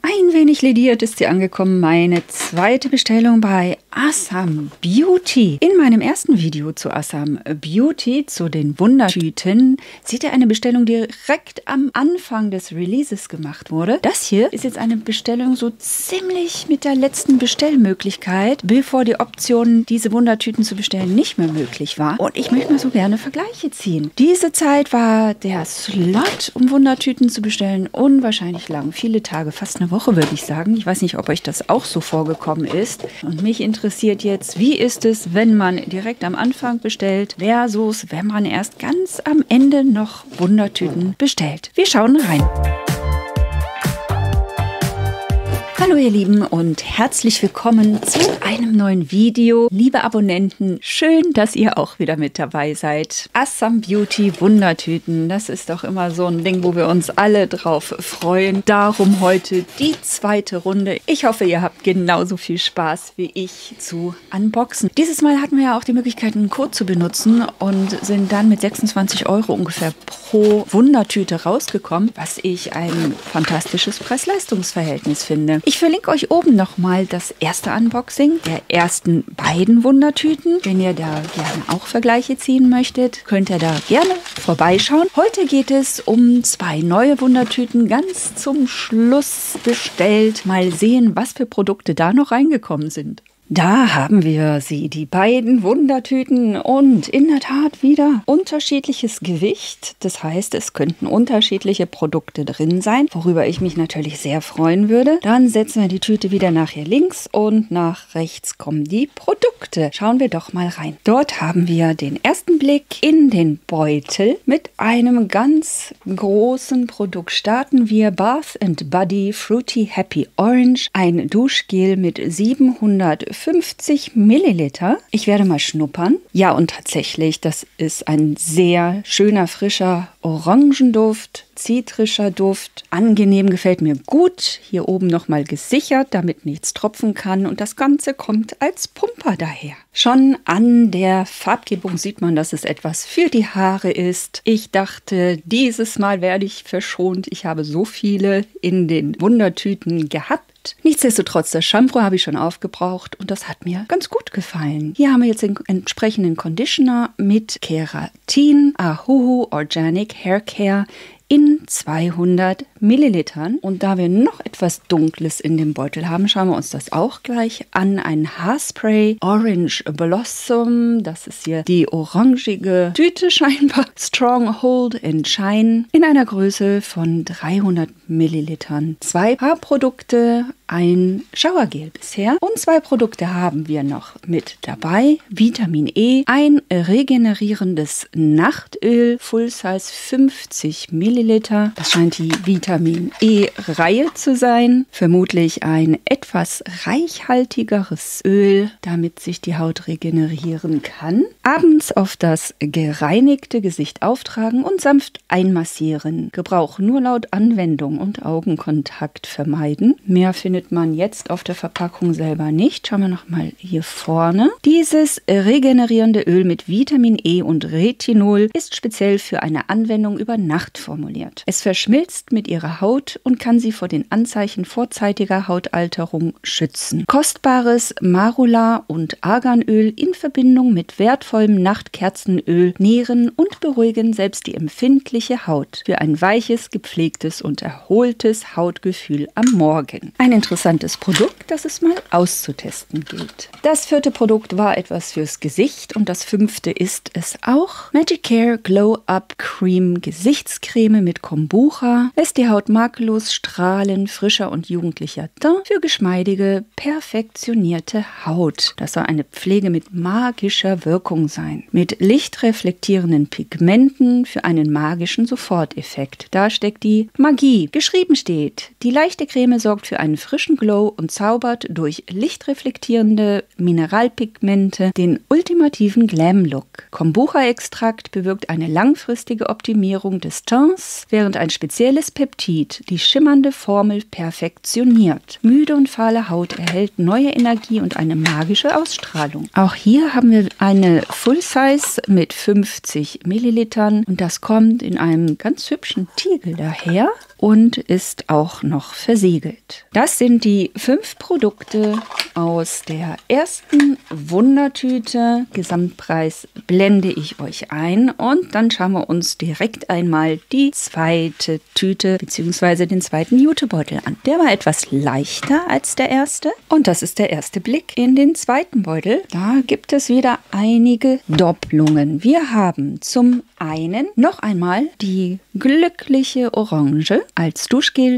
Ein wenig lediert ist sie angekommen, meine zweite Bestellung bei Asam Beauty. In meinem ersten Video zu Asam Beauty, zu den Wundertüten, seht ihr eine Bestellung, die direkt am Anfang des Releases gemacht wurde. Das hier ist jetzt eine Bestellung so ziemlich mit der letzten Bestellmöglichkeit, bevor die Option, diese Wundertüten zu bestellen, nicht mehr möglich war. Und ich möchte mal so gerne Vergleiche ziehen. Diese Zeit war der Slot, um Wundertüten zu bestellen, unwahrscheinlich lang. Viele Tage, fast eine Woche, würde ich sagen. Ich weiß nicht, ob euch das auch so vorgekommen ist. Und mich interessiert jetzt, wie ist es, wenn man direkt am Anfang bestellt, versus wenn man erst ganz am Ende noch Wundertüten bestellt. Wir schauen rein. Hallo ihr Lieben und herzlich willkommen zu einem neuen Video. Liebe Abonnenten, schön, dass ihr auch wieder mit dabei seid. Asam Beauty Wundertüten, das ist doch immer so ein Ding, wo wir uns alle drauf freuen. Darum heute die zweite Runde. Ich hoffe, ihr habt genauso viel Spaß wie ich zu unboxen. Dieses Mal hatten wir ja auch die Möglichkeit, einen Code zu benutzen und sind dann mit 26 € ungefähr pro Wundertüte rausgekommen, was ich ein fantastisches Preis-Leistungs-Verhältnis finde. Ich verlinke euch oben nochmal das erste Unboxing der ersten beiden Wundertüten. Wenn ihr da gerne auch Vergleiche ziehen möchtet, könnt ihr da gerne vorbeischauen. Heute geht es um zwei neue Wundertüten, ganz zum Schluss bestellt. Mal sehen, was für Produkte da noch reingekommen sind. Da haben wir sie, die beiden Wundertüten, und in der Tat wieder unterschiedliches Gewicht. Das heißt, es könnten unterschiedliche Produkte drin sein, worüber ich mich natürlich sehr freuen würde. Dann setzen wir die Tüte wieder nachher links und nach rechts kommen die Produkte. Schauen wir doch mal rein. Dort haben wir den ersten Blick in den Beutel mit einem ganz großen Produkt. Starten wir Bath & Body Fruity Happy Orange, ein Duschgel mit 750 Milliliter. Ich werde mal schnuppern. Ja, und tatsächlich, das ist ein sehr schöner, frischer Orangenduft, zitrischer Duft. Angenehm, gefällt mir gut. Hier oben nochmal gesichert, damit nichts tropfen kann. Und das Ganze kommt als Pumper daher. Schon an der Farbgebung sieht man, dass es etwas für die Haare ist. Ich dachte, dieses Mal werde ich verschont. Ich habe so viele in den Wundertüten gehabt. Nichtsdestotrotz, das Shampoo habe ich schon aufgebraucht und das hat mir ganz gut gefallen. Hier haben wir jetzt den entsprechenden Conditioner mit Keratin, Ahuhu Organic Hair Care in 200 Millilitern. Und da wir noch etwas Dunkles in dem Beutel haben, schauen wir uns das auch gleich an. Ein Haarspray Orange Blossom. Das ist hier die orangige Tüte scheinbar. Stronghold and Shine in einer Größe von 300 Millilitern. Zwei Haarprodukte, ein Showergel bisher. Und zwei Produkte haben wir noch mit dabei. Vitamin E, ein regenerierendes Nachtöl, Full Size 50 Milliliter. Das scheint die Vitamin E-Reihe zu sein. Vermutlich ein etwas reichhaltigeres Öl, damit sich die Haut regenerieren kann. Abends auf das gereinigte Gesicht auftragen und sanft einmassieren. Gebrauch nur laut Anwendung und Augenkontakt vermeiden. Mehr findet man jetzt auf der Verpackung selber nicht. Schauen wir nochmal hier vorne. Dieses regenerierende Öl mit Vitamin E und Retinol ist speziell für eine Anwendung über Nacht formuliert. Es verschmilzt mit ihrer Haut und kann sie vor den Anzeichen vorzeitiger Hautalterung schützen. Kostbares Marula- und Arganöl in Verbindung mit wertvollem Nachtkerzenöl nähren und beruhigen selbst die empfindliche Haut für ein weiches, gepflegtes und erholtes Hautgefühl am Morgen. Ein interessantes Produkt, das es mal auszutesten gilt. Das vierte Produkt war etwas fürs Gesicht und das fünfte ist es auch. Magic Care Glow Up Cream Gesichtscreme mit Kombucha lässt die Haut makellos strahlen, frischer und jugendlicher Teint für geschmeidige, perfektionierte Haut. Das soll eine Pflege mit magischer Wirkung sein. Mit lichtreflektierenden Pigmenten für einen magischen Soforteffekt. Da steckt die Magie. Geschrieben steht, die leichte Creme sorgt für einen frischen Glow und zaubert durch lichtreflektierende Mineralpigmente den ultimativen Glam-Look. Kombucha-Extrakt bewirkt eine langfristige Optimierung des Teints, während ein spezielles Peptid Peptid die schimmernde Formel perfektioniert. Müde und fahle Haut erhält neue Energie und eine magische Ausstrahlung. Auch hier haben wir eine Full Size mit 50 Millilitern und das kommt in einem ganz hübschen Tiegel daher und ist auch noch versiegelt. Das sind die 5 Produkte aus der ersten Wundertüte. Gesamtpreis blende ich euch ein und dann schauen wir uns direkt einmal die zweite Tüte bzw. den zweiten Jutebeutel an. Der war etwas leichter als der erste und das ist der erste Blick in den zweiten Beutel. Da gibt es wieder einige Doppelungen. Wir haben zum einen noch einmal die glückliche Orange als Duschgel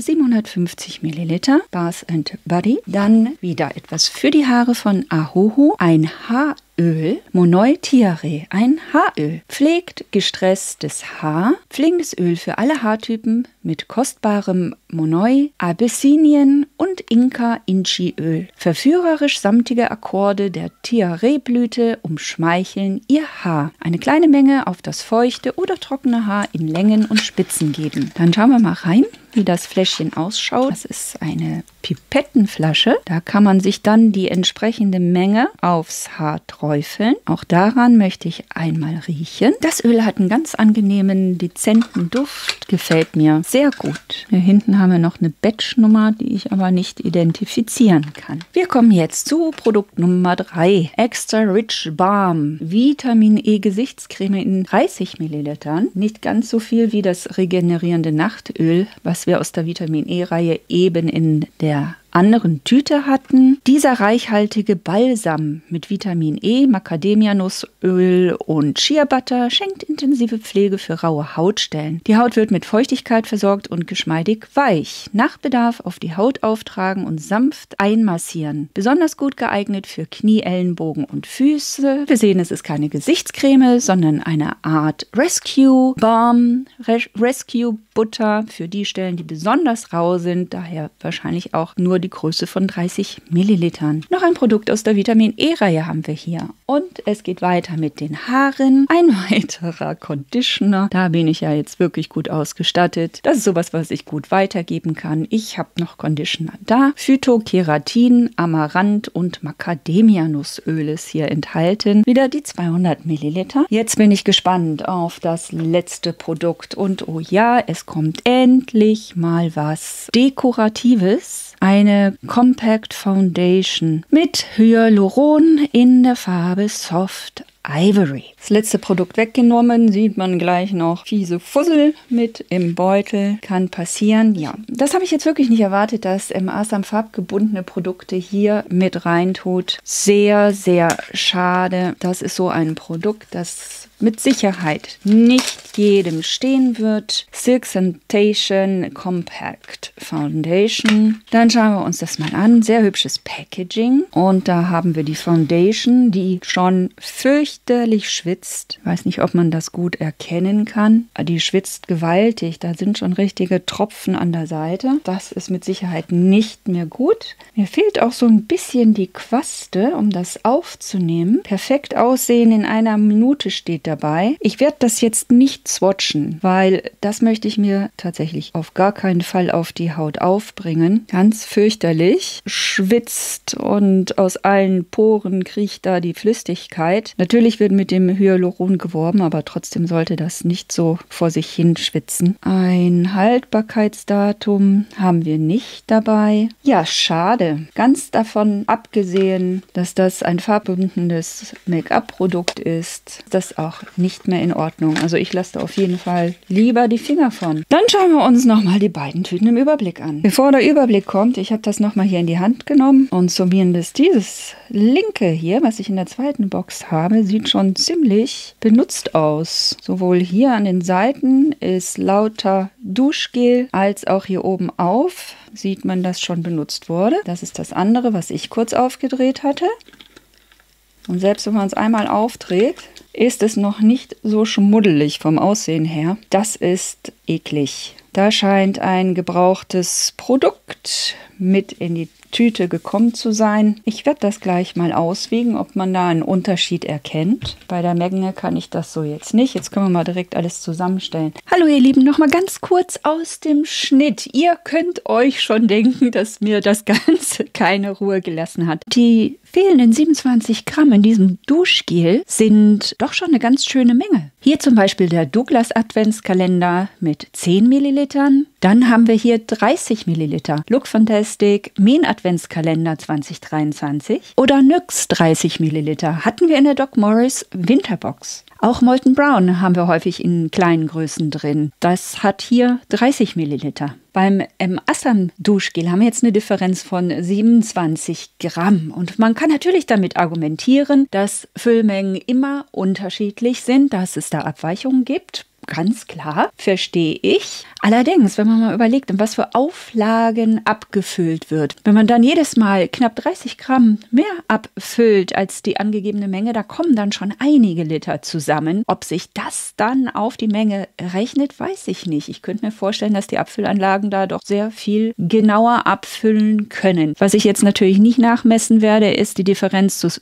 750 Milliliter, Bath & Body. Dann wieder etwas für die Haare von Ahuhu, ein Haaröl, Monoi Tiare, ein Haaröl. Pflegt gestresstes Haar, pflegendes Öl für alle Haartypen mit kostbarem Monoi, Abyssinien und Inka-Inchi-Öl. Verführerisch samtige Akkorde der Tiare-Blüte umschmeicheln ihr Haar. Eine kleine Menge auf das feuchte oder trockene Haar in Längen und Spitzen geben. Dann schauen wir mal rein, wie das Fläschchen ausschaut. Das ist eine Pipettenflasche. Da kann man sich dann die entsprechende Menge aufs Haar träufeln. Auch daran möchte ich einmal riechen. Das Öl hat einen ganz angenehmen, dezenten Duft. Gefällt mir sehr gut. Hier hinten haben wir noch eine Batch-Nummer, die ich aber nicht identifizieren kann. Wir kommen jetzt zu Produkt Nummer 3. Extra Rich Balm. Vitamin E Gesichtscreme in 30 Millilitern. Nicht ganz so viel wie das regenerierende Nachtöl, was wir aus der Vitamin E-Reihe eben in der anderen Tüte hatten. Dieser reichhaltige Balsam mit Vitamin E, Macadamianussöl und Shea Butter schenkt intensive Pflege für raue Hautstellen. Die Haut wird mit Feuchtigkeit versorgt und geschmeidig weich. Nach Bedarf auf die Haut auftragen und sanft einmassieren. Besonders gut geeignet für Knie, Ellenbogen und Füße. Wir sehen, es ist keine Gesichtscreme, sondern eine Art Rescue Balm, Rescue Butter für die Stellen, die besonders rau sind. Daher wahrscheinlich auch nur die Größe von 30 Millilitern. Noch ein Produkt aus der Vitamin E-Reihe haben wir hier. Und es geht weiter mit den Haaren. Ein weiterer Conditioner. Da bin ich ja jetzt wirklich gut ausgestattet. Das ist sowas, was ich gut weitergeben kann. Ich habe noch Conditioner da. Phytokeratin, Amaranth und Macadamianussöl ist hier enthalten. Wieder die 200 Milliliter. Jetzt bin ich gespannt auf das letzte Produkt. Und oh ja, es kommt endlich mal was Dekoratives. Eine Compact Foundation mit Hyaluron in der Farbe Soft Ivory. Das letzte Produkt weggenommen, sieht man gleich noch fiese Fussel mit im Beutel. Kann passieren, ja. Das habe ich jetzt wirklich nicht erwartet, dass Asam farbgebundene Produkte hier mit reintut. Sehr, sehr schade. Das ist so ein Produkt, das mit Sicherheit nicht jedem stehen wird. Silk Sensation Compact Foundation. Dann schauen wir uns das mal an. Sehr hübsches Packaging. Und da haben wir die Foundation, die schon fürchterlich schwitzt. Ich weiß nicht, ob man das gut erkennen kann. Die schwitzt gewaltig. Da sind schon richtige Tropfen an der Seite. Das ist mit Sicherheit nicht mehr gut. Mir fehlt auch so ein bisschen die Quaste, um das aufzunehmen. Perfekt aussehen in einer Minute steht dabei. Ich werde das jetzt nicht swatchen, weil das möchte ich mir tatsächlich auf gar keinen Fall auf die Haut aufbringen. Ganz fürchterlich. Schwitzt und aus allen Poren kriecht da die Flüssigkeit. Natürlich wird mit dem Hyaluron geworben, aber trotzdem sollte das nicht so vor sich hin schwitzen. Ein Haltbarkeitsdatum haben wir nicht dabei. Ja, schade. Ganz davon abgesehen, dass das ein farbbundendes Make-up-Produkt ist, ist das auch nicht mehr in Ordnung. Also ich lasse da auf jeden Fall lieber die Finger von. Dann schauen wir uns nochmal die beiden Tüten im Überblick an. Bevor der Überblick kommt, ich habe das nochmal hier in die Hand genommen und zumindest dieses linke hier, was ich in der zweiten Box habe, sieht schon ziemlich benutzt aus. Sowohl hier an den Seiten ist lauter Duschgel als auch hier oben auf sieht man, dass schon benutzt wurde. Das ist das andere, was ich kurz aufgedreht hatte. Und selbst wenn man es einmal aufdreht, ist es noch nicht so schmuddelig vom Aussehen her. Das ist eklig. Da scheint ein gebrauchtes Produkt mit in die Tüte gekommen zu sein. Ich werde das gleich mal auswiegen, ob man da einen Unterschied erkennt. Bei der Menge kann ich das so jetzt nicht. Jetzt können wir mal direkt alles zusammenstellen. Hallo ihr Lieben, noch mal ganz kurz aus dem Schnitt. Ihr könnt euch schon denken, dass mir das Ganze keine Ruhe gelassen hat. Die fehlenden 27 Gramm in diesem Duschgel sind doch schon eine ganz schöne Menge. Hier zum Beispiel der Douglas Adventskalender mit 10 Millilitern. Dann haben wir hier 30 Milliliter Look Fantastic Men Adventskalender 2023 oder NYX 30 Milliliter hatten wir in der Doc Morris Winterbox. Auch Molten Brown haben wir häufig in kleinen Größen drin. Das hat hier 30 Milliliter. Beim Assam Duschgel haben wir jetzt eine Differenz von 27 Gramm. Und man kann natürlich damit argumentieren, dass Füllmengen immer unterschiedlich sind, dass es da Abweichungen gibt. Ganz klar, verstehe ich. Allerdings, wenn man mal überlegt, in was für Auflagen abgefüllt wird, wenn man dann jedes Mal knapp 30 Gramm mehr abfüllt als die angegebene Menge, da kommen dann schon einige Liter zusammen. Ob sich das dann auf die Menge rechnet, weiß ich nicht. Ich könnte mir vorstellen, dass die Abfüllanlagen da doch sehr viel genauer abfüllen können. Was ich jetzt natürlich nicht nachmessen werde, ist die Differenz zu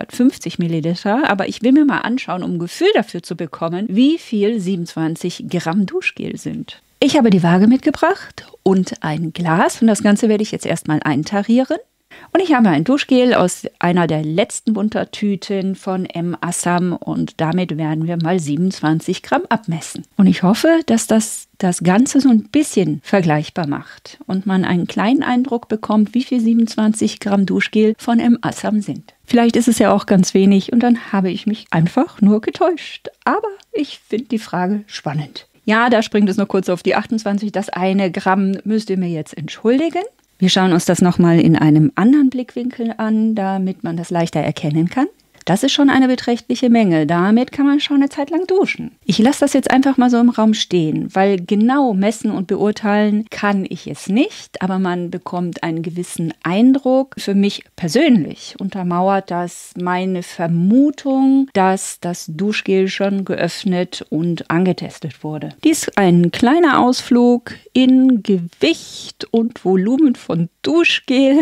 750 Milliliter. Aber ich will mir mal anschauen, um ein Gefühl dafür zu bekommen, wie viel 27 Gramm Duschgel sind. Ich habe die Waage mitgebracht und ein Glas und das Ganze werde ich jetzt erstmal eintarieren. Und ich habe ein Duschgel aus einer der letzten Wundertüten von Assam und damit werden wir mal 27 Gramm abmessen. Und ich hoffe, dass das Ganze so ein bisschen vergleichbar macht und man einen kleinen Eindruck bekommt, wie viel 27 Gramm Duschgel von Assam sind. Vielleicht ist es ja auch ganz wenig und dann habe ich mich einfach nur getäuscht. Aber ich finde die Frage spannend. Ja, da springt es nur kurz auf die 28. Das eine Gramm müsst ihr mir jetzt entschuldigen. Wir schauen uns das nochmal in einem anderen Blickwinkel an, damit man das leichter erkennen kann. Das ist schon eine beträchtliche Menge. Damit kann man schon eine Zeit lang duschen. Ich lasse das jetzt einfach mal so im Raum stehen, weil genau messen und beurteilen kann ich es nicht, aber man bekommt einen gewissen Eindruck. Für mich persönlich untermauert das meine Vermutung, dass das Duschgel schon geöffnet und angetestet wurde. Dies ist ein kleiner Ausflug in Gewicht und Volumen von Duschgel.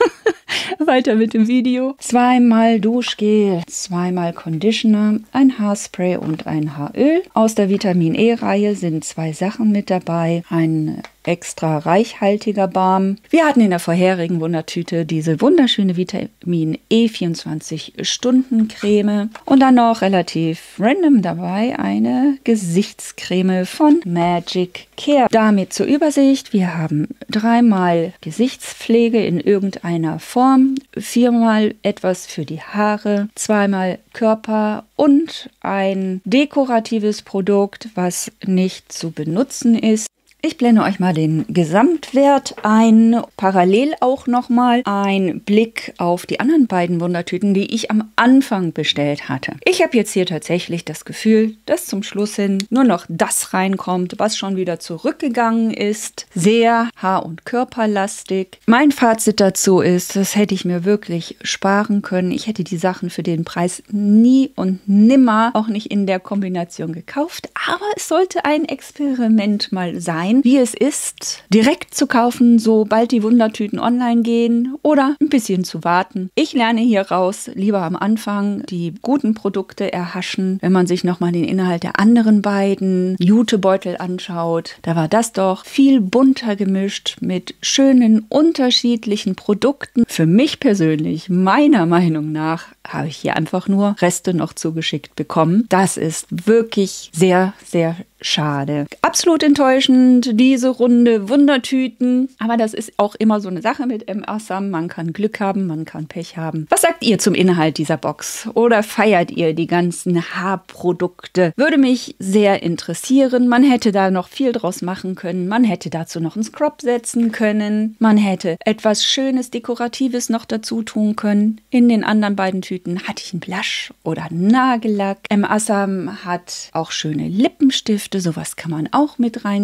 Weiter mit dem Video. 2-mal Duschgel, 2-mal Conditioner, ein Haarspray und ein Haaröl. Aus der Vitamin E-Reihe sind 2 Sachen mit dabei. Ein extra reichhaltiger Balm. Wir hatten in der vorherigen Wundertüte diese wunderschöne Vitamin E 24-Stunden-Creme und dann noch relativ random dabei eine Gesichtscreme von Magic Care. Damit zur Übersicht. Wir haben 3-mal Gesichtspflege in irgendeiner Form, 4-mal etwas für die Haare, 2-mal Körper und ein dekoratives Produkt, was nicht zu benutzen ist. Ich blende euch mal den Gesamtwert ein. Parallel auch nochmal ein Blick auf die anderen beiden Wundertüten, die ich am Anfang bestellt hatte. Ich habe jetzt hier tatsächlich das Gefühl, dass zum Schluss hin nur noch das reinkommt, was schon wieder zurückgegangen ist. Sehr haar- und körperlastig. Mein Fazit dazu ist, das hätte ich mir wirklich sparen können. Ich hätte die Sachen für den Preis nie und nimmer, auch nicht in der Kombination gekauft. Aber es sollte ein Experiment mal sein, wie es ist, direkt zu kaufen, sobald die Wundertüten online gehen oder ein bisschen zu warten. Ich lerne hier raus, lieber am Anfang die guten Produkte erhaschen. Wenn man sich nochmal den Inhalt der anderen beiden Jutebeutel anschaut, da war das doch viel bunter gemischt mit schönen, unterschiedlichen Produkten. Für mich persönlich, meiner Meinung nach, habe ich hier einfach nur Reste noch zugeschickt bekommen. Das ist wirklich sehr, sehr schade. Absolut enttäuschend, diese Runde Wundertüten. Aber das ist auch immer so eine Sache mit Assam. Man kann Glück haben, man kann Pech haben. Was sagt ihr zum Inhalt dieser Box? Oder feiert ihr die ganzen Haarprodukte? Würde mich sehr interessieren. Man hätte da noch viel draus machen können. Man hätte dazu noch einen Scrub setzen können. Man hätte etwas Schönes, Dekoratives noch dazu tun können. In den anderen beiden Tüten hatte ich einen Blush oder einen Nagellack. Assam hat auch schöne Lippenstift. Sowas kann man auch mit reintun.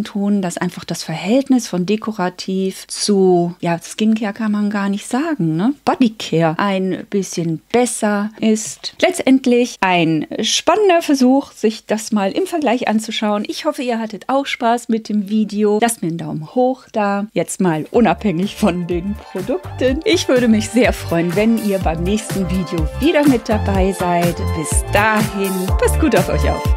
dass einfach das Verhältnis von dekorativ zu, ja, Skincare kann man gar nicht sagen, ne? Bodycare ein bisschen besser ist. Letztendlich ein spannender Versuch, sich das mal im Vergleich anzuschauen. Ich hoffe, ihr hattet auch Spaß mit dem Video. Lasst mir einen Daumen hoch da. Jetzt mal unabhängig von den Produkten. Ich würde mich sehr freuen, wenn ihr beim nächsten Video wieder mit dabei seid. Bis dahin, passt gut auf euch auf.